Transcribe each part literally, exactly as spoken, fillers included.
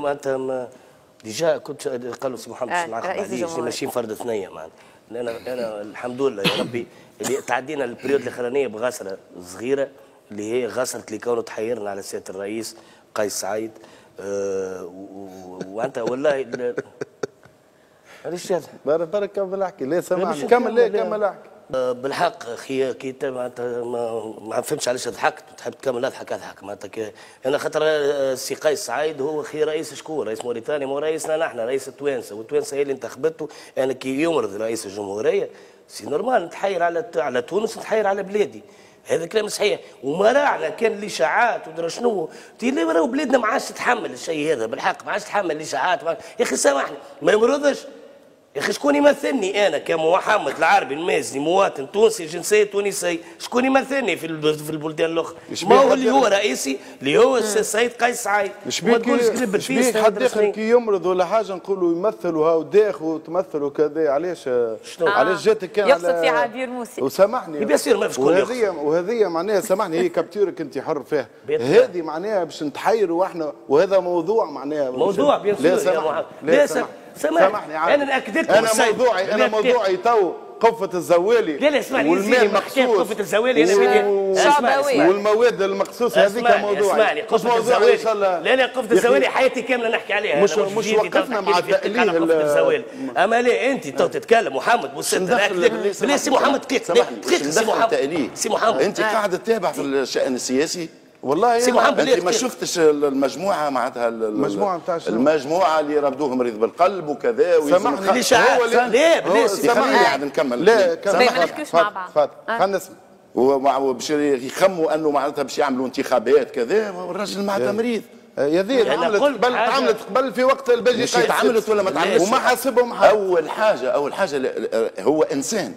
معناتها ديجا كنت قالوا سي محمد باش نعقب عليه ماشيين فرد ثنيه معناتها. انا انا الحمد لله يا ربي اللي تعدينا البريود الاخرانيه بغسره صغيره اللي هي غسره اللي كانوا تحيرنا على سياده الرئيس قيس سعيد. أه وانت والله هذا بارك بارك كمل احكي. لا سامعني كمل. لا كمل احكي. بالحق اخي كي معناتها ما, ما فهمتش علاش ضحكت. تحب تكمل اضحك اضحك معناتها. انا خاطر السي قيس سعيد هو اخي رئيس شكون؟ رئيس موريتانيا، مو رئيسنا نحن، رئيس التوانسه، والتوانسه هي اللي انتخبته. انا كي يمرض رئيس الجمهوريه سي نورمال نتحاير على على تونس، نتحاير على بلادي. هذا كلام صحيح. ومراعنا كان الاشاعات ودرا شنو تي لي راهو بلادنا ما عادش تتحمل الشيء هذا بالحق، ما عادش تتحمل الاشاعات. يا اخي سامحني ما يمرضش يا اخي. شكون يمثلني انا كمحمد العربي المازني مواطن تونسي جنسيه تونسيه؟ شكون يمثلني في في البلدان الاخرى؟ ما هو اللي هو رئيسي اللي هو السيد قيس سعيد. ما تقولش كذب الفيس. حد اخر كي يمرض ولا حاجه نقولوا يمثلوا هاو داخ وتمثلوا كذا. علاش شنو؟ آه. علاش جاتك كان يقصد في عبير موسى. وسامحني بيان سير ما فيش شكون يقصد. وهذه وهذه معناها سامحني هي كابتورك انت حر فيها. هذه معناها باش نتحيروا احنا، وهذا موضوع معناها موضوع بيان سير يا محمد. لا سامحني سامحني انا ناكد لكم انا موضوعي انا موضوعي تو قفة الزوالي. لا لا اسمعني والماء المخصوص قفة الزوالي انا والمواد المخصوصة هذيك موضوعي. اسمعني قفة الزوالي لا لا قفة الزوالي حياتي كاملة نحكي عليها. مش مش وقفنا مع تأليه قفة الزوالي. اما لا انت تو تتكلم محمد بوسنت بلا سي محمد دقيقة دقيقة سي محمد سي محمد انت قاعد تتابع في الشأن السياسي والله سي محمد. انت ما شفتش المجموعه معناتها المجموعه نتاع المجموعه اللي ربدوه مريض بالقلب وكذا سامحني ليش لا بلا سامحني قاعد نكمل. لا ما نحكيوش مع بعض. خلينا نسمع. وباش يخموا انه معناتها باش يعملوا انتخابات كذا والراجل معناتها مريض. يا ذي عملت قبل عملت قبل في وقت البلجي مش تعملت ولا ما تعملتش وما حاسبهم حد. اول حاجه اول حاجه هو انسان.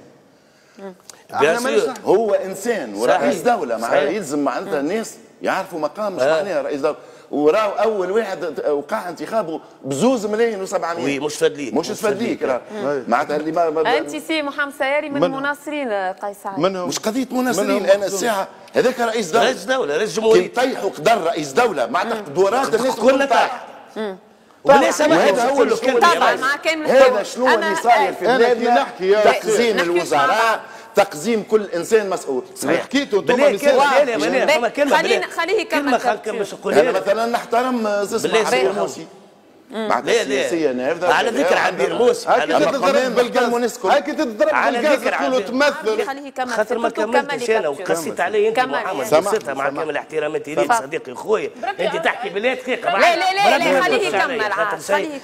هو انسان ورئيس دوله معناتها يلزم معناتها الناس يعرفوا مقام معناها رئيس دوله. وراو اول واحد وقع انتخابه بزوز ملايين وسبعمية. وي مش فادليك مش فادليك راه معناتها اللي ما, ما انت سي محمد سياري من, من مناصرين قيس سعيد. مش قضيه مناصرين. انا الساعه هذاك رئيس دوله رئيس دوله رئيس جمهوريه كي يطيحوا قدر رئيس دوله معناتها دورات الناس كلنا طايح. وبلا سماح هذا هو اللي طبعا مع كامل هذا شنو اللي صاير في بلادنا. تقزيم الوزراء تقزيم كل انسان مسؤول. صحيح حكيتوا انتم فما كلمه خليه خليه يكمل. انا مثلا نحترم زسمة عبير موسي معناتها السياسيه نافذه على ذكر عبير موسي. هاكي تضرب بالقلم هاكي تضرب بالقلم تقولوا تمثل خاطر ما كملتش انا وقصيت علي انت محمد قصيتها مع كامل احتراماتي ليك صديقي اخويا. انت تحكي بلا دقيقه لا لا لا خليه يكمل خليه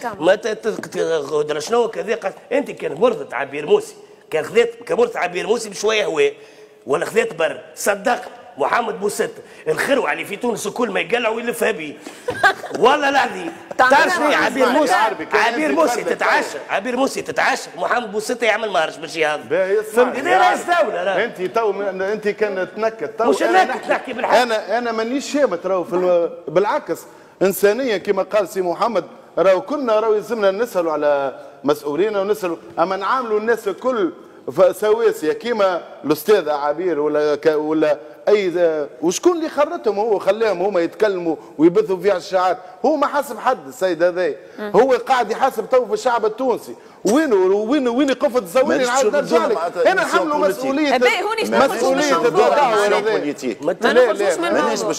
يكمل. ما شنو كذا انت كان مرضت عبير موسي كان خذيت كمرت عبير موسي بشويه هواء ولا خذيت برد. صدقت محمد بوست الخروع اللي في تونس كل ما يقلع ويلفها بيه. والله العظيم تعرف شنو عبير موسي؟ عبير موسي تتعشى عبير موسي تتعشى محمد بوست يعمل مهرج باش يهضر. فهمتني رئيس دوله راه انت تو انت كان تنكد تو مش نكد نحكي بالحق. انا انا مانيش شامت راهو في بالعكس انسانيه كما قال سي محمد. راهو كنا راهو يلزمنا نسالوا على مسؤولينا ونسالوا اما نعاملوا الناس الكل سواسيه كيما الاستاذ عبير ولا ولا اي وشكون اللي خرتهم هو خلاهم هما يتكلموا ويبثوا فيها الشعار. هو ما حاسب حد السيد هذا. هو قاعد يحاسب تو في الشعب التونسي. وينو وينو وين قفة الزوالي نعاود نرجع لك. انا نحملوا مسؤوليه مسؤوليه الدعوه هذه. ما نخرجوش من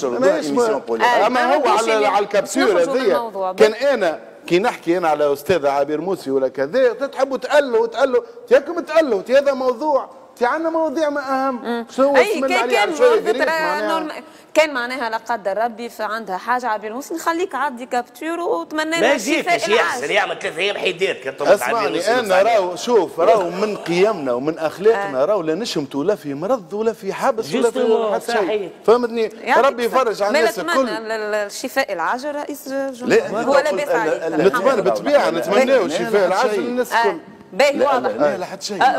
الموضوع. اما هو على على الكابسوله هذه كان انا كي نحكي انا على استاذ عبير موسي ولا كذا تحبوا تألوا تألوا تياكم تألوا هذا موضوع تي عندنا مواضيع ما اهم. شو اي كان كان كان معناها لا قدر ربي فعندها حاجه عبير موسي نخليك عدي كابتور وتمنى له الشفاء. ما يجيش يعمل ثلاث ايام حيدير كان اسمعني انا راهو شوف راهو من قيمنا ومن اخلاقنا راهو لا نشمتوا لا في مرض ولا في حبس ولا في حتى شيء. فهمتني ربي يفرج على الناس الكل. الشفاء العاجل رئيس الجمهوريه هو لاباس عليك. نتمنى بالطبيعه نتمناو الشفاء العاجل للناس الكل. باهي واضح. لا لا حتى شيء.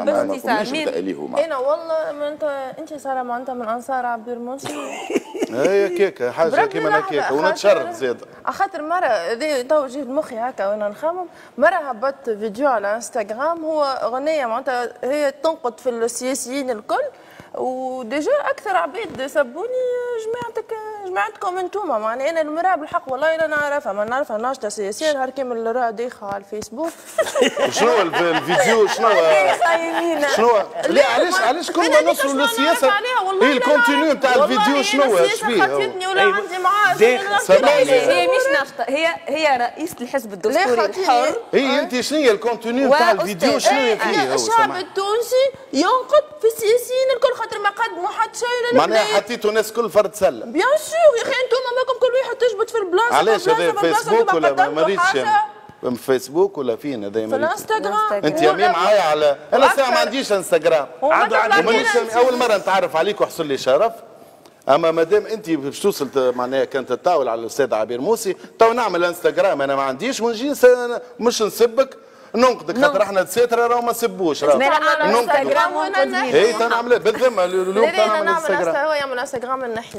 انا والله ما انت انت صار معناتها من انصار عبير موسي. هي كيكه حاجه كيما هكاك ونتشرف زاد. على خاطر مره تو جيت مخي هكا وانا نخمم مره هبطت فيديو على انستغرام هو اغنيه معناتها هي تنقد في السياسيين الكل وديجا اكثر عبيد سبوني جماعتك جماعتكم انتوما معناها انا المراه بالحق والله لا نعرفها ما نعرفها ناشطه سياسيه نهار كامل اللي راه دايخه على الفيسبوك. شنو الفيديو شنو شنو لا علاش علاش كل ما نوصلوا للسياسه هي الكونتينيو نتاع الفيديو شنو اش فيه؟ خاطتني ولا عندي معاه هي مش ناشطه هي هي رئيسه الحزب الدستوري الحر. هي انت شنو هي الكونتينيو نتاع الفيديو شنو فيه؟ الشعب التونسي ينقد في السياسيين الكل خاطر ما قدموا حتى شيء. معناها حطيتوا الناس كل فرد سله. بيان سور يا اخي انتم ماكم كل واحد تجبد في البلاصه. علاش هذا فيسبوك ولا ما ريتش في فيسبوك ولا فين هذا؟ في الانستغرام. انت يا مي معايا على انا ساعه ما عنديش انستغرام. اول مره نتعرف عليك وحصل لي شرف. اما ما دام انت باش توصل معناها كانت تتطاول على الاستاذ عبير موسي تو نعمل انستغرام انا ما عنديش ونجي مش نسبك ننقدك خاطر احنا دساتره راهو ما سبوش راهو انستغرام اي تنعمل بالذمه اليوم تنعمل انستغرام هو يعمل انستغرام نحي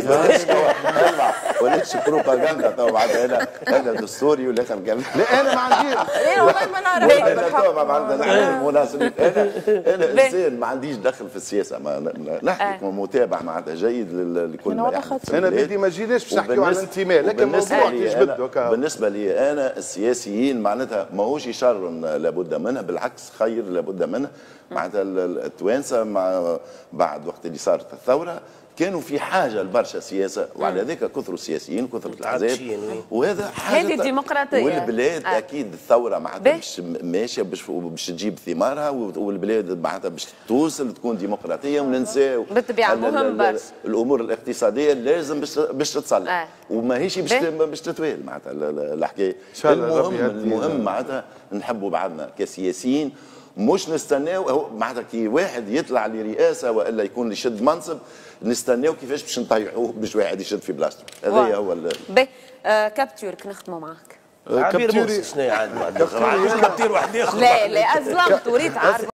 وليش بروباغندا تو بعد هذا هذا دستوري ولا كان لا انا ما عنديش لا والله ما نعرف انا تو بعد المناسبين انا انا انسان ما عنديش دخل في السياسه ما نحكي متابع معناتها جيد لكل ما يحدث. انا بدي ما جيناش باش نحكيو على الانتماء لكن الموضوع يجبد بالنسبه لي انا السياسيين معناتها ماهوش شر لابد منها بالعكس خير لابد منها. معناتها التوانسه مع بعد وقت اللي صارت الثوره كانوا في حاجه لبرشا سياسه وعلى ذاك كثروا السياسيين كثروا الاحزاب وهذا حاجه هذه الديمقراطيه والبلاد آه. اكيد الثوره معناتها باش ماشيه باش باش تجيب ثمارها والبلاد معناتها باش توصل تكون ديمقراطيه وننساو بالطبيعه مهم برشا الامور الاقتصاديه لازم باش باش تتصلح آه. وماهيش باش باش تتوالى معناتها الحكايه. المهم المهم معناتها نحبوا بعضنا كسياسيين مش نستناو معناتها كي واحد يطلع لرئاسه والا يكون يشد منصب نستناو كيفاش باش نطيحوه باش واحد يشد في بلاصته. هذا هو باهي آه كابتورك نختموا معاك. عبير موسى شنو عاد مش كابتور واحد اخر. لا لا ازلمت وريت عارف